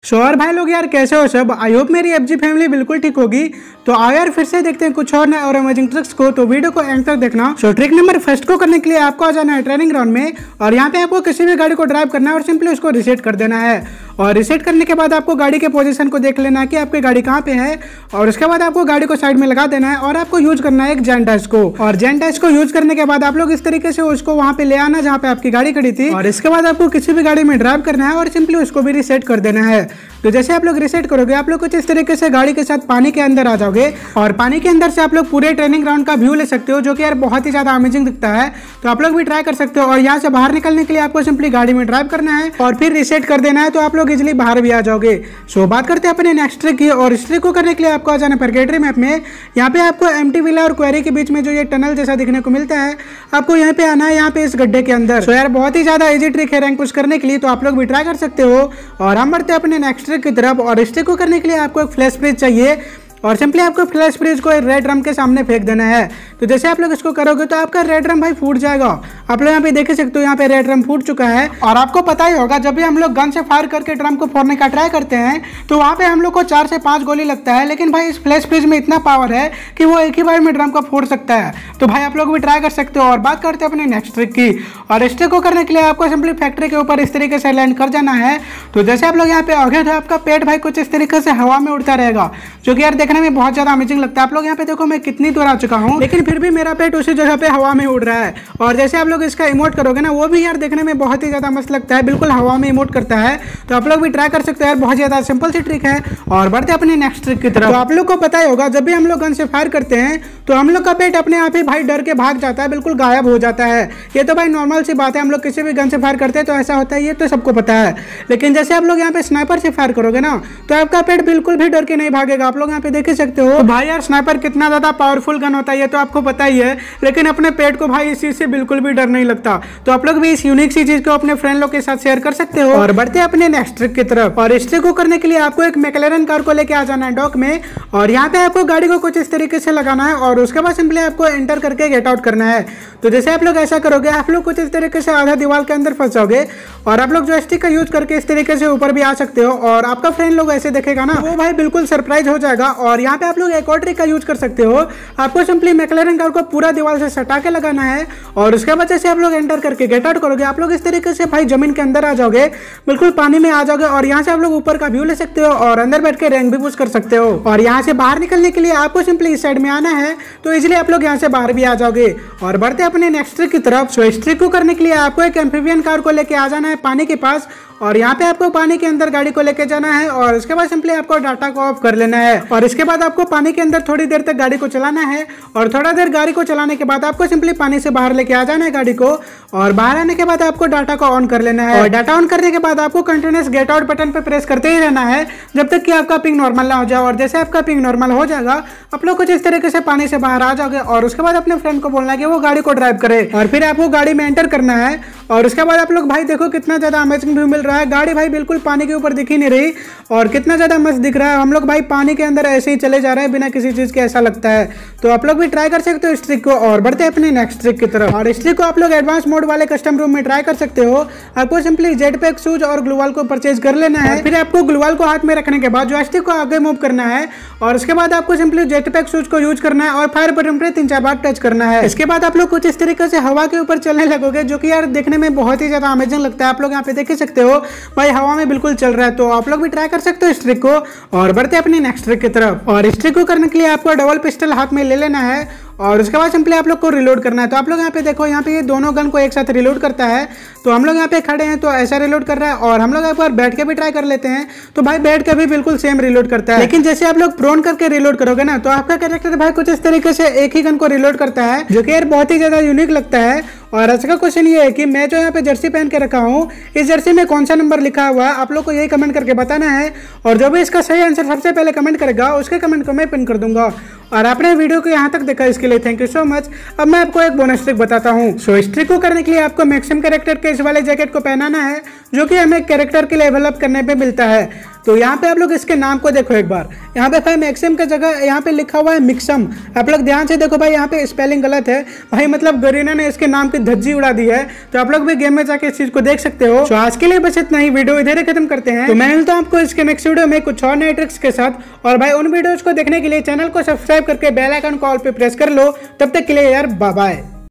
सो और भाई लोग यार कैसे हो सब। आई होप मेरी एफजी फैमिली बिल्कुल ठीक होगी। तो आओ यार फिर से देखते हैं कुछ और नए और अमेजिंग ट्रिक्स को। तो वीडियो को एंड तक देखना। सो ट्रिक नंबर फर्स्ट को करने के लिए आपको आ जाना है ट्रेनिंग ग्राउंड में और यहाँ पे आपको किसी भी गाड़ी को ड्राइव करना है और सिंपली उसको रिसेट कर देना है। और रिसेट करने के बाद आपको गाड़ी के पोजीशन को देख लेना है कि आपकी गाड़ी कहाँ पे है और उसके बाद आपको गाड़ी को साइड में लगा देना है और आपको यूज करना है एक जेन डैश को। और जेन डैश को यूज करने के बाद आप लोग इस तरीके से उसको वहाँ पे ले आना जहाँ पे आपकी गाड़ी खड़ी थी और इसके बाद आपको किसी भी गाड़ी में ड्राइव करना है और सिंपली उसको भी रिसेट कर देना है। तो जैसे आप लोग रिसेट करोगे आप लोग कुछ इस तरीके से गाड़ी के साथ पानी के अंदर आ जाओगे और पानी के अंदर से आप लोग पूरे ट्रेनिंग ग्राउंड का व्यू ले सकते हो जो कि यार बहुत ही ज्यादा अमेजिंग दिखता है। तो आप लोग भी ट्राई कर सकते हो और यहाँ से बाहर निकलने के लिए आपको सिंपली गाड़ी में ड्राइव करना है और फिर रिसेट कर देना है तो आप लोग इजिली बाहर भी आ जाओगे। सो बात करते हैं अपने नेक्स्ट ट्रिक की और इस ट्रिक को करने के लिए आपको आ जाना परगेटरी मैप में। यहाँ पे आपको एम्प्टी विला और क्वेरी के बीच में जो ये टनल जैसा दिखने को मिलता है आपको यहाँ पे आना है, यहाँ पे इस गड्ढे के अंदर। सो यार बहुत ही ज्यादा इजी ट्रिक है रैंक पुश करने के लिए, तो आप लोग भी ट्राई कर सकते हो। और हम बढ़ते हैं अपने नेक्स्ट ट्रिक की तरफ और इस ट्रिक को करने के लिए आपको एक फ्लैश फ्रीज चाहिए और सिंपली आपको फ्लैश फ्रीज को रेड ड्रम के सामने फेंक देना है। तो जैसे आप लोग इसको करोगे तो आपका रेड ड्रम भाई फूट जाएगा। आप लोग यहाँ पे देख सकते हो यहाँ पे रेड ड्रम फूट चुका है। और आपको पता ही होगा जब भी हम लोग गन से फायर करके ड्रम को फोड़ने का ट्राई करते हैं तो वहाँ पे हम लोग को 4 से 5 गोली लगता है, लेकिन भाई इस फ्लैश फ्रीज में इतना पावर है कि वो एक ही बार में ड्रम को फोड़ सकता है। तो भाई आप लोग भी ट्राई कर सकते हो। और बात करते हैं अपने नेक्स्ट ट्रिक की और इस ट्रिक को करने के लिए आपको सिंपली फैक्ट्री के ऊपर इस तरीके से लैंड कर जाना है। तो जैसे आप लोग यहाँ पे आओगे तो आपका पेट भाई कुछ इस तरीके से हवा में उड़ता रहेगा जो कि यार देखने में बहुत ज्यादा अमेजिंग लगता है। आप लोग यहाँ पे देखो मैं कितनी दूर आ चुका हूँ लेकिन फिर भी मेरा पेट उसी जगह पे हवा में उड़ रहा है। और जैसे आप लोग इसका इमोट करोगे ना वो भी यार देखने में बहुत ही ज्यादा मस्त लगता है, बिल्कुल हवा में इमोट करता है। तो आप लोग भी ट्राई कर सकते हैं यार, बहुत ज्यादा सिंपल सी ट्रिक है। और बढ़ते अपनी नेक्स्ट ट्रिक की तरफ। तो आप लोग को पता ही होगा जब भी हम लोग गन से फायर करते हैं तो हम लोग का पेट अपने आप ही भाई डर के भाग जाता है, बिल्कुल गायब हो जाता है। ये तो भाई नॉर्मल सी बात है, हम लोग किसी भी गन से फायर करते हैं तो ऐसा होता है, ये तो सबको पता है। लेकिन जैसे आप लोग यहाँ पे स्नाइपर से फायर करोगे ना तो आपका पेट बिल्कुल भी डर के नहीं भागेगा। आप लोग यहाँ पे देख ही सकते हो भाई यार स्नाइपर कितना ज्यादा पावरफुल गन होता है ये तो आपको पता ही है, लेकिन अपने पेट को भाई इस चीज से बिल्कुल भी डर नहीं लगता। तो आप लोग भी इस यूनिक सी चीज को अपने फ्रेंड लोग के साथ शेयर कर सकते हो। और बढ़ते हैं अपने नेक्स्ट ट्रिक की तरफ और इस ट्रिक को करने के लिए आपको एक मैक्लेरन कार को लेके आ जाना है डॉक में और यहाँ पे आपको गाड़ी को कुछ इस तरीके से लगाना है और उसके बाद सिंपली आपको एंटर करके गेट आउट करना है। तो जैसे आप लोग ऐसा करोगे आप लोग कुछ इस तरीके से आधा दीवार के अंदर फंस जाओगे और आप लोग जॉयस्टिक का यूज करके इस तरीके से ऊपर भी आ सकते हो और आपका फ्रेंड लोग ऐसे देखेगा ना वो भाई बिल्कुल सरप्राइज हो जाएगा। और यहाँ पे आप लोग एक और ट्रिक का यूज कर सकते हो। आपको सिंपली मैक्लेरन कार को पूरा दीवार से सटा के लगाना है और उसके बाद जैसे आप लोग एंटर करके गेट आउट करोगे आप लोग इस तरीके से भाई जमीन के अंदर आ जाओगे, बिल्कुल पानी में आ जाओगे और यहाँ से आप लोग ऊपर का व्यू ले सकते हो और अंदर बैठ के रैंक भी पुश कर सकते हो। और यहाँ से बाहर निकलने के लिए आपको सिंपली इस साइड में आना है तो इजिली आप लोग यहाँ से बाहर भी आ जाओगे। और बढ़ते अपने नेक्स्ट ट्रिक की तरफ। सो इस ट्रिक को करने के लिए आपको एक एम्फीबियन कार को लेके आ जाना है पानी के पास और यहाँ पे आपको पानी के अंदर गाड़ी को लेके जाना है और उसके बाद सिंपली आपको डाटा को ऑफ कर लेना है। और इसके बाद आपको पानी के अंदर थोड़ी देर तक गाड़ी को चलाना है और थोड़ा देर गाड़ी को चलाने के बाद आपको सिंपली पानी से बाहर लेके आ जाना है गाड़ी को और बाहर आने के बाद आपको डाटा को ऑन कर लेना है। और डाटा ऑन करने के बाद आपको कंटिन्यूस गेट आउट बटन पे प्रेस करते ही रहना है जब तक कि आपका पिंग नॉर्मल ना हो जाए। और जैसे आपका पिंग नॉर्मल हो जाएगा आप लोग कुछ इस तरीके से पानी से बाहर आ जाओगे और उसके बाद अपने फ्रेंड को बोलना है कि वो गाड़ी को ड्राइव करे और फिर आपको गाड़ी में एंटर करना है। और उसके बाद आप लोग भाई देखो कितना ज्यादा अमेजिंग व्यू मिल रहा है, गाड़ी भाई बिल्कुल पानी के ऊपर दिख ही नहीं रही और कितना ज्यादा मस्त दिख रहा है। हम लोग भाई पानी के अंदर ऐसे ही चले जा रहे हैं बिना किसी चीज के, ऐसा लगता है। तो आप लोग भी ट्राई कर सकते हो इस ट्रिक को। और बढ़ते हैं अपने नेक्स्ट ट्रिक की तरफ और इस ट्रिक को आप लोग एडवांस मोड वाले कस्टम रूम में ट्राई कर सकते हो। आपको सिंपली जेट पैक शूज और ग्लूवाल को परचेज कर लेना है। फिर आपको ग्लूवाल को हाथ में रखने के बाद जॉयस्टिक को आगे मूव करना है और उसके बाद आपको सिंपली जेट पैक शूज को यूज करना है और फायर बटन पे 3-4 बार टच करना है। इसके बाद आप लोग कुछ इस तरीके से हवा के ऊपर चलने लगोगे जो कि यार देखने में बहुत ही ज्यादा अमेजिंग लगता है। आप लोग यहाँ पे देख सकते हो भाई हवा में बिल्कुल चल रहा है। तो आप लोग भी ट्राई कर सकते हो इस ट्रिक को। और बढ़ते अपनी नेक्स्ट ट्रिक की तरफ और इस ट्रिक को करने के लिए आपको डबल पिस्टल हाथ में ले लेना है और उसके बाद सिंपली आप लोग को रिलोड करना है। तो आप लोग यहाँ पे देखो यहाँ पे ये दोनों गन को एक साथ रिलोड करता है। तो हम लोग यहाँ पे खड़े हैं तो ऐसा रिलोड कर रहा है और हम लोग एक बार बैठ के भी ट्राई कर लेते हैं तो भाई बैठ के भी बिल्कुल सेम रिलोड करता है। लेकिन जैसे आप लोग प्रोन करके रिलोड करोगे ना तो आपका कैरेक्टर भाई कुछ इस तरीके से एक ही गन को रिलोड करता है जो कि यार बहुत ही ज्यादा यूनिक लगता है। और आज का क्वेश्चन ये है कि मैं जो यहाँ पे जर्सी पहन के रखा हूँ इस जर्सी में कौन सा नंबर लिखा हुआ है, आप लोग को यही कमेंट करके बताना है और जो भी इसका सही आंसर सबसे पहले कमेंट करेगा उसके कमेंट को मैं पिन कर दूंगा। और आपने वीडियो को यहाँ तक देखा इसके लिए थैंक यू सो मच। अब मैं आपको एक बोनस ट्रिक बताता हूँ। सो इस ट्रिक को करने के लिए आपको मैक्सिम कैरेक्टर के इस वाले जैकेट को पहनाना है जो कि हमें कैरेक्टर के लेवल अप करने पे मिलता है। तो यहाँ पे आप लोग इसके नाम को देखो एक बार, यहाँ पे भाई मैक्सिम की जगह यहाँ पे लिखा हुआ है मिक्सम। आप लोग ध्यान से देखो भाई, यहाँ पे स्पेलिंग गलत है भाई, मतलब गरीना ने इसके नाम की धज्जी उड़ा दी है। तो आप लोग भी गेम में जाके इस चीज को देख सकते हो। तो आज के लिए बस इतना ही, वीडियो इधर ही खत्म करते हैं। तो मैं मिलता हूं आपको इसके नेक्स्ट वीडियो में कुछ और नए ट्रिक्स के साथ। और भाई उन वीडियोज को देखने के लिए चैनल को सब्सक्राइब करके बेल आइकन कॉल पे प्रेस कर लो। तब तक के लिए यार बाय बाय।